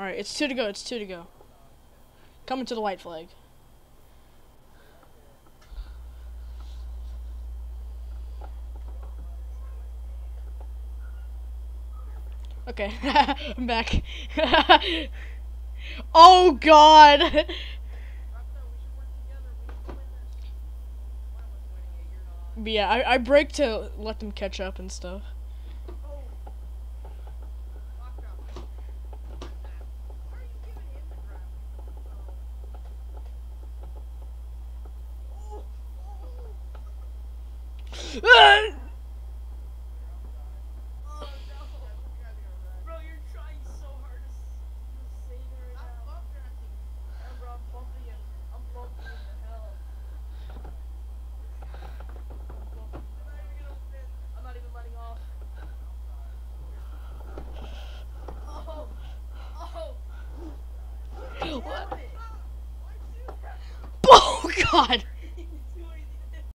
Alright, it's 2 to go. It's 2 to go. Coming to the white flag. Okay, I'm back. Oh God! But yeah, I break to let them catch up and stuff. Oh God!